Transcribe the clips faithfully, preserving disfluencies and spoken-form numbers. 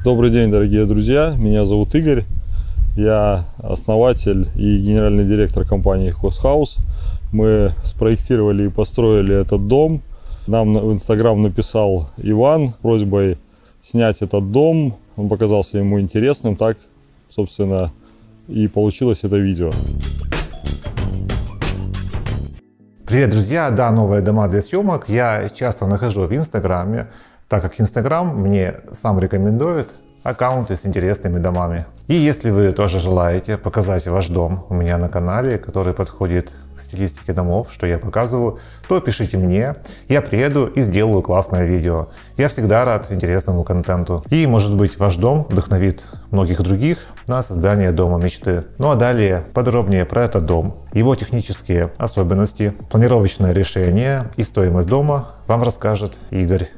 Добрый день, дорогие друзья, меня зовут Игорь, я основатель и генеральный директор компании Хозхаус. Мы спроектировали и построили этот дом. Нам в Инстаграм написал Иван с просьбой снять этот дом, он показался ему интересным, так, собственно, и получилось это видео. Привет, друзья! Да, новые дома для съемок я часто нахожу в Инстаграме, так как Инстаграм мне сам рекомендует аккаунты с интересными домами. И если вы тоже желаете показать ваш дом у меня на канале, который подходит к стилистике домов, что я показываю, то пишите мне, я приеду и сделаю классное видео. Я всегда рад интересному контенту. И, может быть, ваш дом вдохновит многих других на создание дома мечты. Ну а далее подробнее про этот дом, его технические особенности, планировочное решение и стоимость дома вам расскажет Игорь.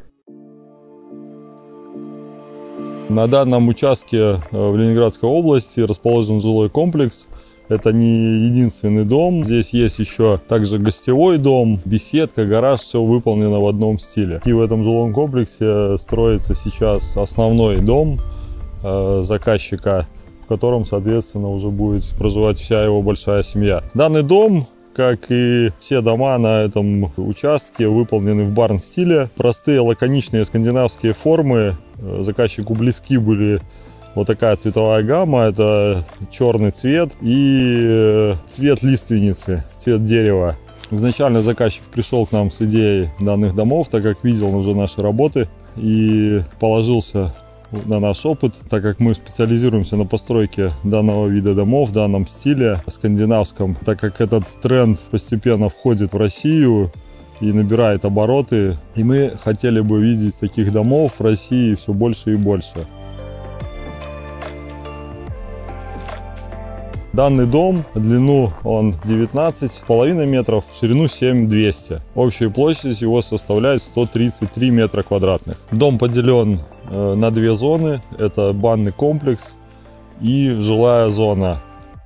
На данном участке в Ленинградской области расположен жилой комплекс. Это не единственный дом. Здесь есть еще также гостевой дом, беседка, гараж. Все выполнено в одном стиле. И в этом жилом комплексе строится сейчас основной дом заказчика, в котором, соответственно, уже будет проживать вся его большая семья. Данный дом, как и все дома на этом участке, выполнены в барн-стиле. Простые, лаконичные скандинавские формы. Заказчику близки были вот такая цветовая гамма. Это черный цвет и цвет лиственницы, цвет дерева. Изначально заказчик пришел к нам с идеей данных домов, так как видел уже наши работы и положился на наш опыт, так как мы специализируемся на постройке данного вида домов в данном стиле скандинавском, так как этот тренд постепенно входит в Россию и набирает обороты, и мы хотели бы видеть таких домов в России все больше и больше. Данный дом, в длину он девятнадцать с половиной метров, в ширину семь тысяч двести. Общая площадь его составляет сто тридцать три метра квадратных. Дом поделен э, на две зоны. Это банный комплекс и жилая зона.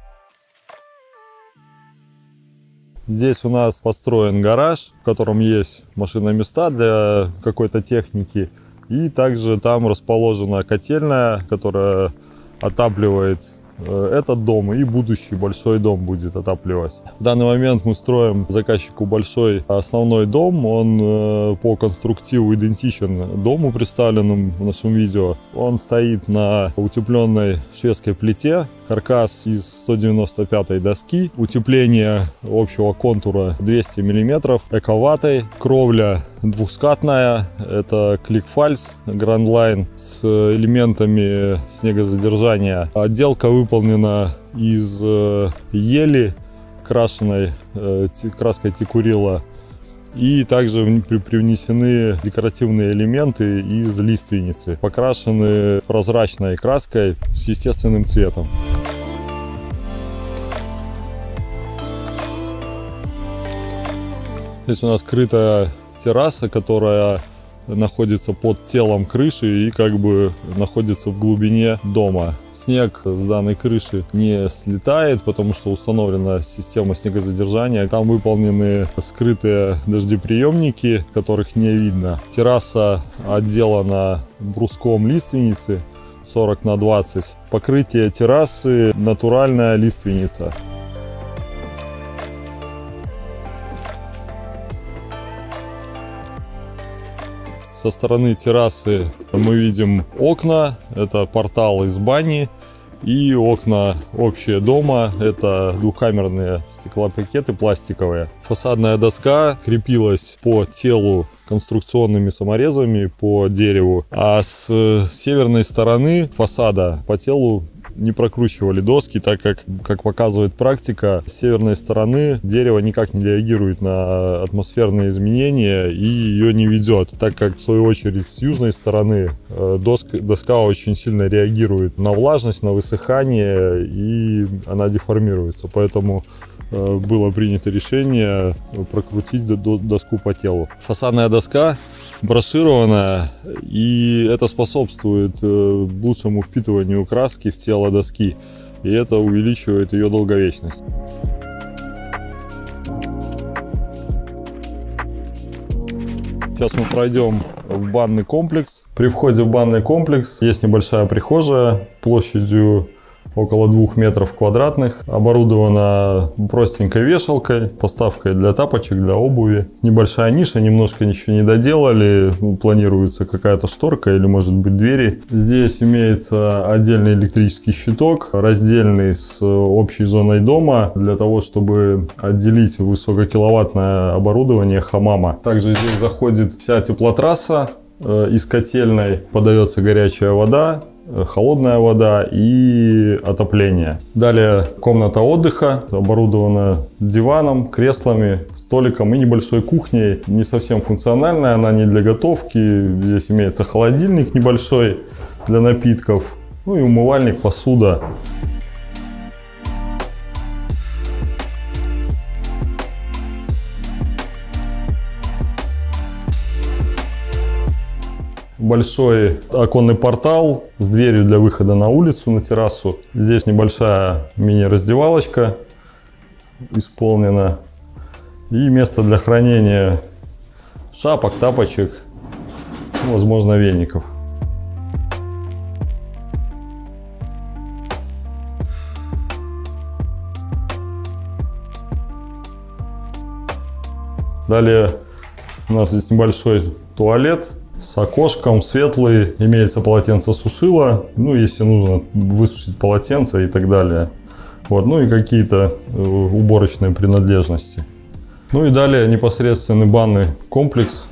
Здесь у нас построен гараж, в котором есть машиноместа для какой-то техники. И также там расположена котельная, которая отапливает этот дом, и будущий большой дом будет отапливать. В данный момент мы строим заказчику большой основной дом. Он по конструктиву идентичен дому, представленному в нашем видео. Он стоит на утепленной шведской плите, каркас из сто девяносто пятой доски, утепление общего контура двести миллиметров, эковатой, кровля двухскатная, это кликфальс Grand Line с элементами снегозадержания. Отделка выполнена из ели, крашеной краской текурила, и также привнесены декоративные элементы из лиственницы, покрашены прозрачной краской с естественным цветом. Здесь у нас скрытая терраса, которая находится под телом крыши и как бы находится в глубине дома. Снег с данной крыши не слетает, потому что установлена система снегозадержания. Там выполнены скрытые дождеприемники, которых не видно. Терраса отделана бруском лиственницы сорок на двадцать. Покрытие террасы натуральная лиственница. Со стороны террасы мы видим окна, это портал из бани, и окна общие дома, это двухкамерные стеклопакеты пластиковые. Фасадная доска крепилась по телу конструкционными саморезами по дереву, а с северной стороны фасада по телу не прокручивали доски, так как, как показывает практика, с северной стороны дерево никак не реагирует на атмосферные изменения и ее не ведет, так как в свою очередь с южной стороны доска, доска очень сильно реагирует на влажность, на высыхание, и она деформируется. Поэтому было принято решение прокрутить доску по телу. Фасадная доска брошированная, и это способствует лучшему впитыванию краски в тело доски, и это увеличивает ее долговечность. Сейчас мы пройдем в банный комплекс. При входе в банный комплекс есть небольшая прихожая площадью около двух метров квадратных. Оборудована простенькой вешалкой, поставкой для тапочек, для обуви. Небольшая ниша, немножко ничего не доделали. Планируется какая-то шторка или, может быть, двери. Здесь имеется отдельный электрический щиток, раздельный с общей зоной дома, для того, чтобы отделить высококиловаттное оборудование хаммама. Также здесь заходит вся теплотрасса из котельной, подается горячая вода, холодная вода и отопление. Далее комната отдыха, оборудована диваном, креслами, столиком и небольшой кухней. Не совсем функциональная, она не для готовки. Здесь имеется холодильник небольшой для напитков, ну и умывальник, посуда. Большой оконный портал с дверью для выхода на улицу, на террасу. Здесь небольшая мини-раздевалочка исполнена. И место для хранения шапок, тапочек, возможно, веников. Далее у нас здесь небольшой туалет с окошком, светлый, имеется полотенцесушило, ну, если нужно высушить полотенце и так далее. Вот, ну и какие-то уборочные принадлежности. Ну и далее непосредственный банный комплекс.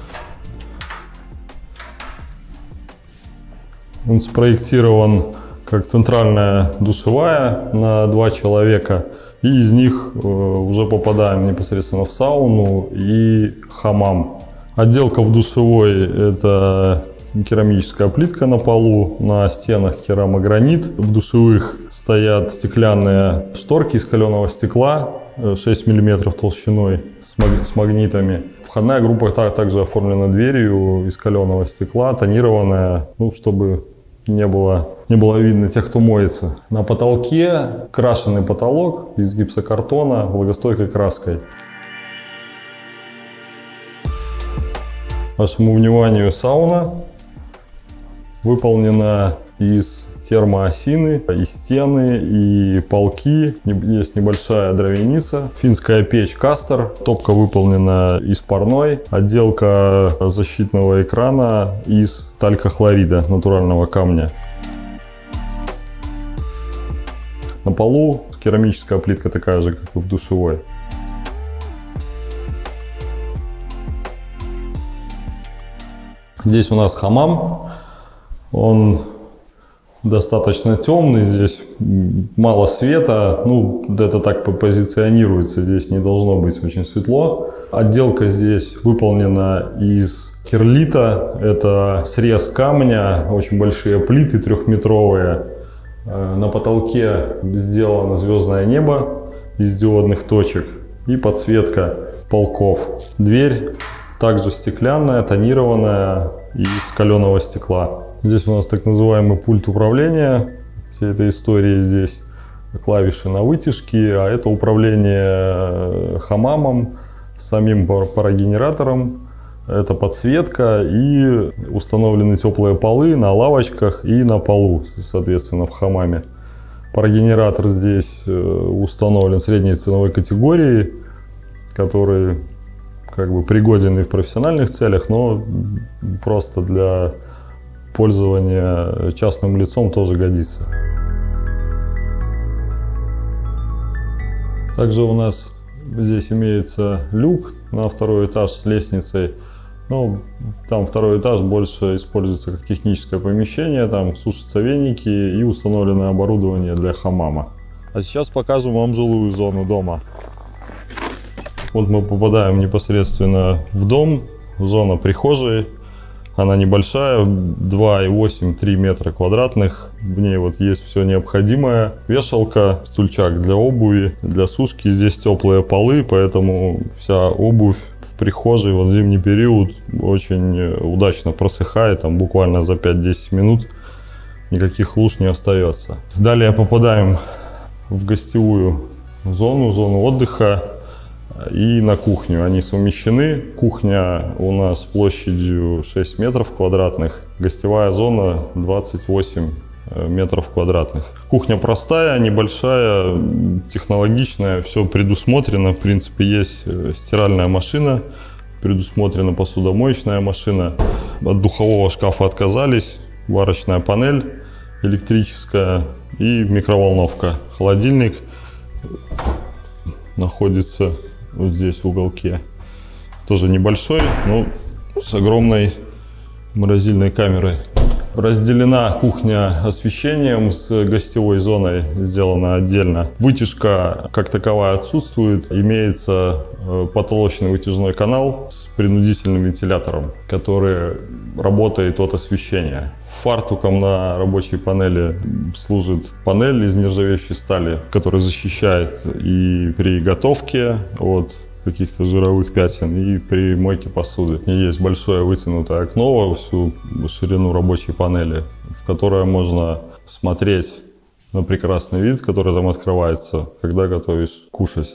Он спроектирован как центральная душевая на два человека. И из них уже попадаем непосредственно в сауну и хаммам. Отделка в душевой – это керамическая плитка на полу, на стенах керамогранит. В душевых стоят стеклянные шторки из каленого стекла шесть миллиметров толщиной с магнитами. Входная группа также оформлена дверью из каленого стекла, тонированная, ну, чтобы не было, не было видно тех, кто моется. На потолке крашеный потолок из гипсокартона влагостойкой краской. Вашему вниманию сауна выполнена из термоосины, и стены, и полки. Есть небольшая дровяница, финская печь Кастер. Топка выполнена из парной. Отделка защитного экрана из талькохлорида, натурального камня. На полу керамическая плитка такая же, как и в душевой. Здесь у нас хаммам, он достаточно темный, здесь мало света, ну это так позиционируется, здесь не должно быть очень светло. Отделка здесь выполнена из кирлита, это срез камня, очень большие плиты трехметровые. На потолке сделано звездное небо из диодных точек и подсветка полков. Дверь также стеклянная, тонированная, из каленого стекла. Здесь у нас так называемый пульт управления всей этой истории. Здесь клавиши на вытяжке, а это управление хаммамом, самим парогенератором. Это подсветка и установлены теплые полы на лавочках и на полу, соответственно, в хаммаме. Парогенератор здесь установлен средней ценовой категории, который как бы пригоден и в профессиональных целях, но просто для пользования частным лицом тоже годится. Также у нас здесь имеется люк на второй этаж с лестницей. Ну, там второй этаж больше используется как техническое помещение, там сушатся веники и установлено оборудование для хаммама. А сейчас покажем вам жилую зону дома. Вот мы попадаем непосредственно в дом, зона прихожей. Она небольшая, два и восемь — три метра квадратных. В ней вот есть все необходимое. Вешалка, стульчак для обуви, для сушки. Здесь теплые полы, поэтому вся обувь в прихожей вот в зимний период очень удачно просыхает. Там буквально за пять-десять минут никаких луж не остается. Далее попадаем в гостевую зону, зону отдыха. и на кухню. Они совмещены. Кухня у нас площадью шесть метров квадратных, гостевая зона двадцать восемь метров квадратных. Кухня простая, небольшая, технологичная, все предусмотрено. В принципе, есть стиральная машина, предусмотрена посудомоечная машина. От духового шкафа отказались, варочная панель электрическая и микроволновка. Холодильник находится вот здесь в уголке. Тоже небольшой, но с огромной морозильной камерой. Разделена кухня освещением с гостевой зоной, сделана отдельно. Вытяжка как таковая отсутствует. Имеется потолочный вытяжной канал с принудительным вентилятором, который работает от освещения. Фартуком на рабочей панели служит панель из нержавеющей стали, которая защищает и при готовке от каких-то жировых пятен, и при мойке посуды. Есть большое вытянутое окно во всю ширину рабочей панели, в которое можно смотреть на прекрасный вид, который там открывается, когда готовишь кушать.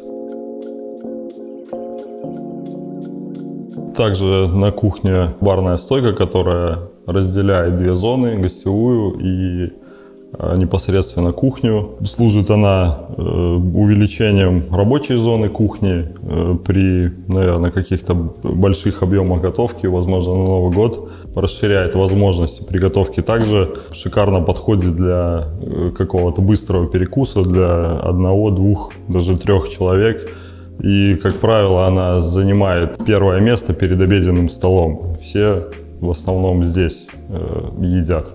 Также на кухне барная стойка, которая разделяет две зоны, гостевую и непосредственно кухню. Служит она э, увеличением рабочей зоны кухни э, при, наверное, каких-то больших объемах готовки, возможно, на Новый год. Расширяет возможности приготовки. Также шикарно подходит для э, какого-то быстрого перекуса для одного, двух, даже трех человек. И, как правило, она занимает первое место перед обеденным столом. Все в основном здесь э, едят.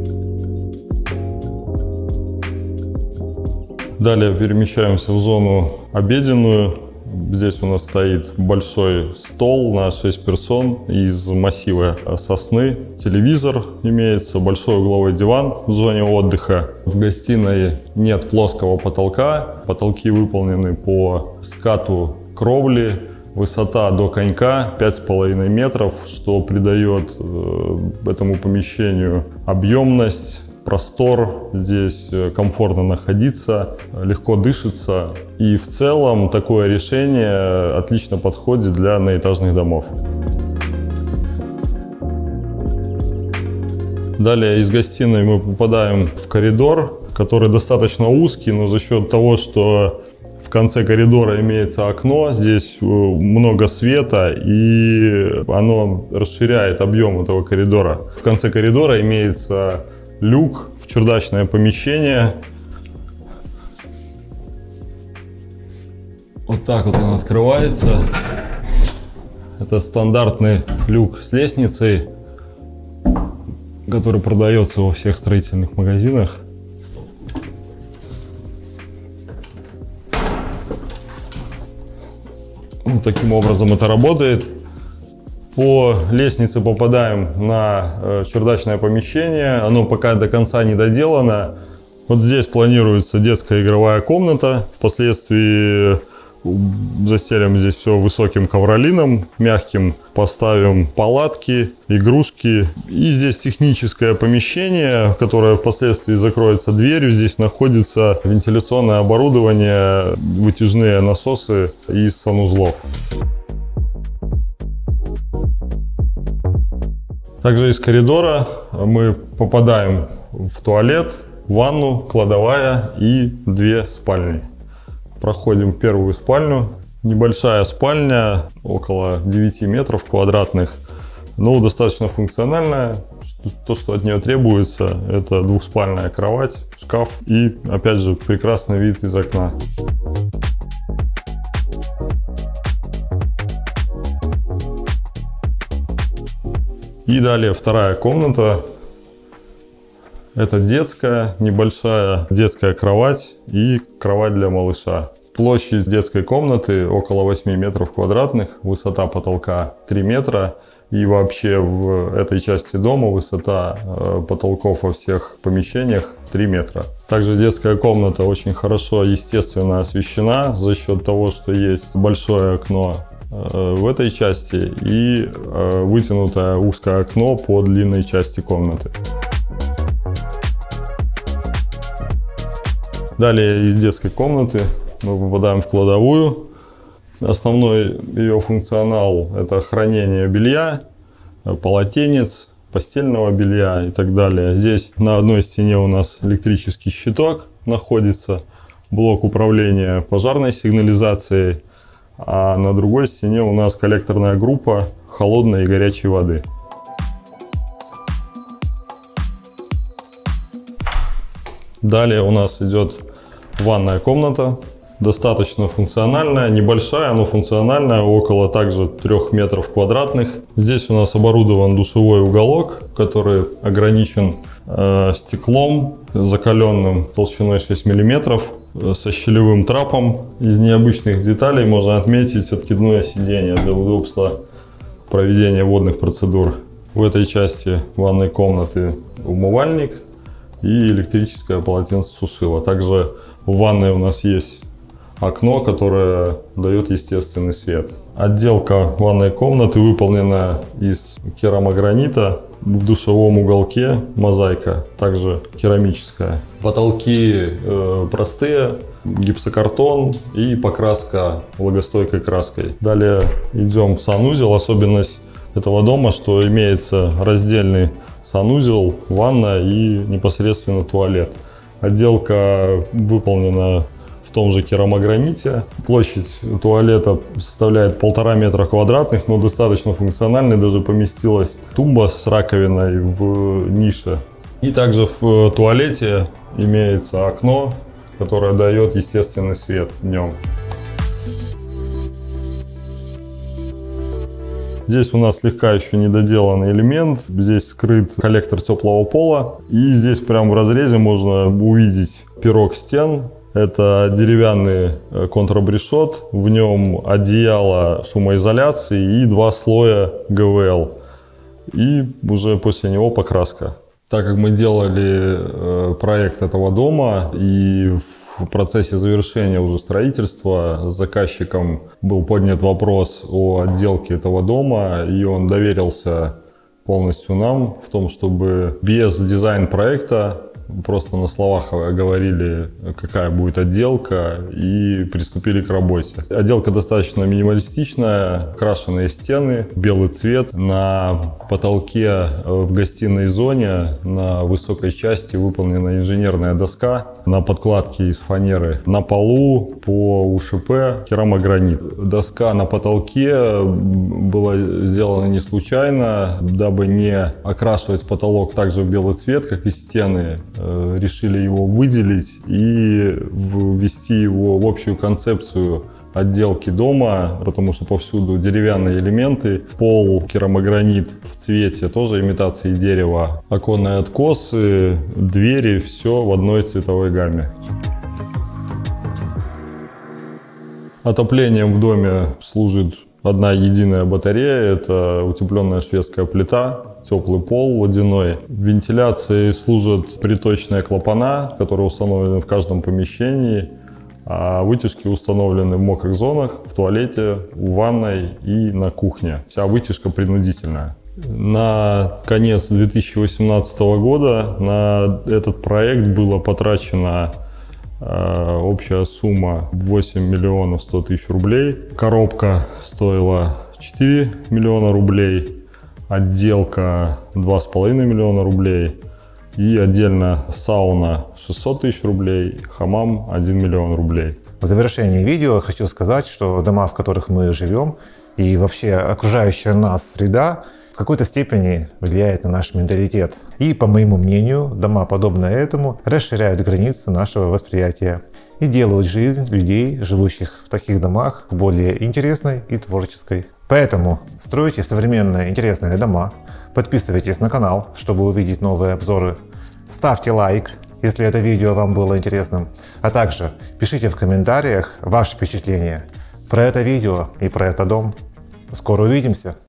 Далее перемещаемся в зону обеденную. Здесь у нас стоит большой стол на шесть персон из массива сосны. Телевизор имеется, большой угловой диван в зоне отдыха. В гостиной нет плоского потолка. Потолки выполнены по скату кровли. Высота до конька пять с половиной метров, что придает э, этому помещению объемность. Простор, здесь комфортно находиться, легко дышится. И в целом такое решение отлично подходит для одноэтажных домов. Далее из гостиной мы попадаем в коридор, который достаточно узкий, но за счет того, что в конце коридора имеется окно, здесь много света, и оно расширяет объем этого коридора. В конце коридора имеется люк в чердачное помещение. Вот так вот он открывается. Это стандартный люк с лестницей, который продается во всех строительных магазинах. Вот таким образом это работает. По лестнице попадаем на чердачное помещение. Оно пока до конца не доделано. Вот здесь планируется детская игровая комната. Впоследствии застелим здесь все высоким ковролином, мягким. Поставим палатки, игрушки. И здесь техническое помещение, которое впоследствии закроется дверью. Здесь находится вентиляционное оборудование, вытяжные насосы из санузлов. Также из коридора мы попадаем в туалет, ванну, кладовая и две спальни. Проходим первую спальню. Небольшая спальня, около девяти метров квадратных, но достаточно функциональная. То, что от нее требуется, это двухспальная кровать, шкаф и, опять же, прекрасный вид из окна. И далее вторая комната. Это детская, небольшая детская кровать и кровать для малыша. Площадь детской комнаты около восьми метров квадратных, высота потолка три метра. И вообще в этой части дома высота потолков во всех помещениях три метра. Также детская комната очень хорошо, естественно, освещена за счет того, что есть большое окно в этой части и вытянутое узкое окно по длинной части комнаты. Далее из детской комнаты мы попадаем в кладовую. Основной ее функционал – это хранение белья, полотенец, постельного белья и так далее. Здесь на одной стене у нас электрический щиток находится, блок управления пожарной сигнализацией, а на другой стене у нас коллекторная группа холодной и горячей воды. Далее у нас идет ванная комната, достаточно функциональная, небольшая, но функциональная, около также трёх метров квадратных. Здесь у нас оборудован душевой уголок, который ограничен э, стеклом закаленным толщиной шесть миллиметров, э, со щелевым трапом. Из необычных деталей можно отметить откидное сиденье для удобства проведения водных процедур. В этой части ванной комнаты умывальник и электрическое полотенцесушило. Также в ванной у нас есть окно, которое дает естественный свет. Отделка ванной комнаты выполнена из керамогранита. В душевом уголке мозаика, также керамическая. Потолки э, простые, гипсокартон и покраска влагостойкой краской. Далее идем в санузел. Особенность этого дома, что имеется раздельный санузел, ванна и непосредственно туалет. Отделка выполнена в том же керамограните. Площадь туалета составляет полтора метра квадратных, но достаточно функциональный. Даже поместилась тумба с раковиной в нише. И также в туалете имеется окно, которое дает естественный свет днем. Здесь у нас слегка еще недоделанный элемент. Здесь скрыт коллектор теплого пола. И здесь прямо в разрезе можно увидеть пирог стен. Это деревянный контрабрешет. В нем одеяло шумоизоляции и два слоя гэ вэ эл. И уже после него покраска. Так как мы делали проект этого дома и в процессе завершения уже строительства с заказчиком был поднят вопрос о отделке этого дома, и он доверился полностью нам в том, чтобы без дизайн-проекта просто на словах говорили, какая будет отделка, и приступили к работе. Отделка достаточно минималистичная, крашеные стены, белый цвет. На потолке в гостиной зоне на высокой части выполнена инженерная доска на подкладке из фанеры. На полу по у шэ пэ керамогранит. Доска на потолке была сделана не случайно, дабы не окрашивать потолок также в белый цвет, как и стены. Решили его выделить и ввести его в общую концепцию отделки дома, потому что повсюду деревянные элементы, пол керамогранит в цвете, тоже имитации дерева, оконные откосы, двери, все в одной цветовой гамме. Отоплением в доме служит одна единая батарея, это утепленная шведская плита, теплый пол водяной. Вентиляцией служат приточные клапана, которые установлены в каждом помещении, а вытяжки установлены в мокрых зонах, в туалете, в ванной и на кухне. Вся вытяжка принудительная. На конец две тысячи восемнадцатого года на этот проект было потрачено э, общая сумма восемь миллионов сто тысяч рублей. Коробка стоила четыре миллиона рублей. Отделка два с половиной миллиона рублей и отдельно сауна шестьсот тысяч рублей, хамам один миллион рублей. В завершении видео хочу сказать, что дома, в которых мы живем, и вообще окружающая нас среда в какой-то степени влияет на наш менталитет. И, по моему мнению, дома, подобные этому, расширяют границы нашего восприятия и делают жизнь людей, живущих в таких домах, более интересной и творческой. Поэтому стройте современные интересные дома, подписывайтесь на канал, чтобы увидеть новые обзоры, ставьте лайк, если это видео вам было интересным, а также пишите в комментариях ваши впечатления про это видео и про этот дом. Скоро увидимся!